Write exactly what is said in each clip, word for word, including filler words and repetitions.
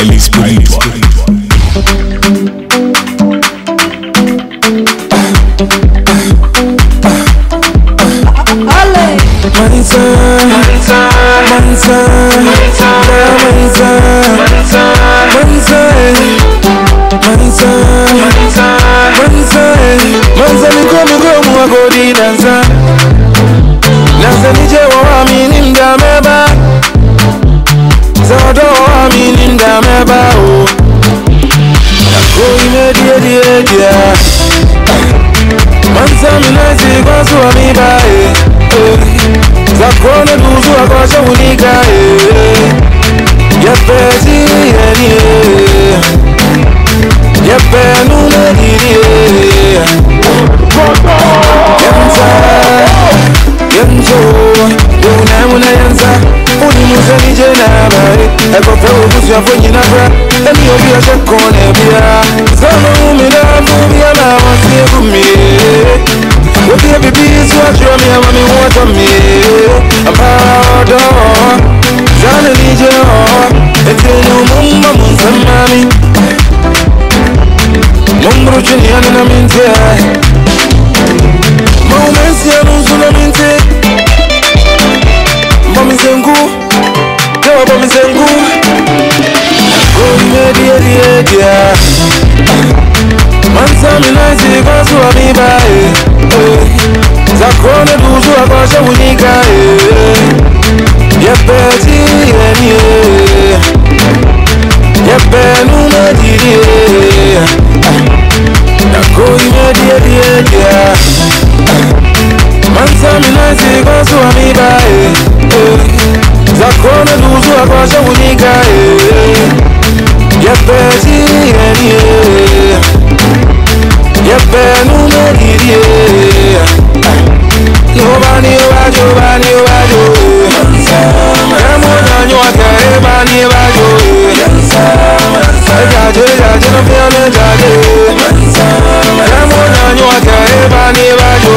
highly spiritual. Money time, money time, money time, money time, money time, money time, money time, money time, money time, money time. Manza mi komi komi wagodi danza. Danza nije wa mi ninda meba. Zodo wa mi ninda meba o. Nakoi me die die die. Manza mi nazi kwa suwa mi bae. Zakona duzu akosha unika Yepezi yeni Yepe nuna diri Yenza Yenzo Yuna muna yenza Uni muze nije nabae Eko pewo kusu ya fonyi nabra Emi obi ya shekone biya Zama umida Mubia na wasi kumi Obi ya bibi suwa chumi ya mami wata mi Amado Zana nije o Etenu mumma munsamami Mumbru chini ya nina minte Maumensi ya nusuna minte Mami zengu Dewa mami zengu Koi media dia dia Mansa minazi kwa suwa mibae Zakona duzu akosha unika Yepeti yeni Yepe nuna diri Nakoi media dia dia Mansa minazi kwa suwa mibae Zakona duzu akosha unika Yepeti yeni Yepe nuna diri Nobody wajo bani wajo Emona nyoka ebani wajo Jaje jaje no fione jaje Emona nyoka ebani wajo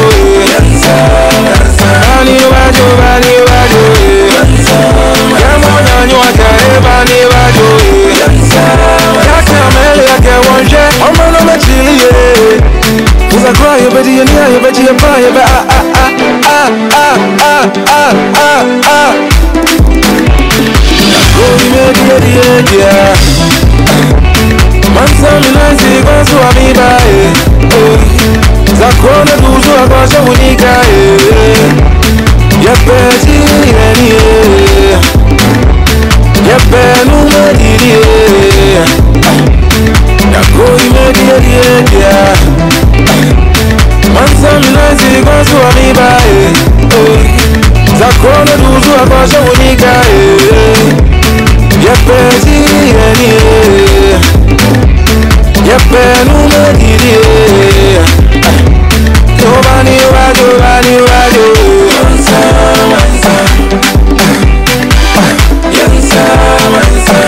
Bani wajo bani wajo Emona nyoka ebani wajo Yaka mele yake wonje Omano mechili ye Uza kwa yo bedi yo niya yo bedi yo pa yo ba ah ah ah ah ah ah ah ah Nakoi media dia dia Mansa minazi kwa suwa mibae Zakona duzu akosha unika Yepezi yeni Yepe nuna diri Nakoi media dia dia Mansa minazi kwa suwa mibae Zakona duzu akosha unika Yepezi yeni Yepe nuna diri Nobani wajo bani wajo Mansa mansa Yansa mansa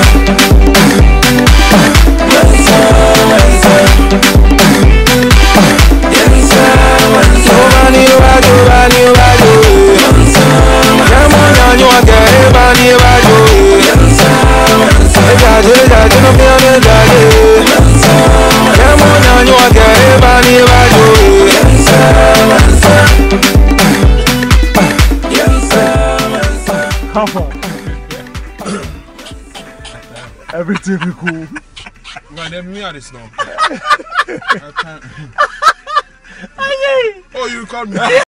Mansa mansa Yansa mansa Nobani wajo bani wajo Mansa mansa Yamona nyoka ebani wajo Yansa mansa Jaje jaje no fione jaje Mansa mansa Yamona nyoka ebani wajo Yansa mansa Yansa mansa How far? Everything be cool. Right, then me are this now. I can't. Aye. Oh, you called me.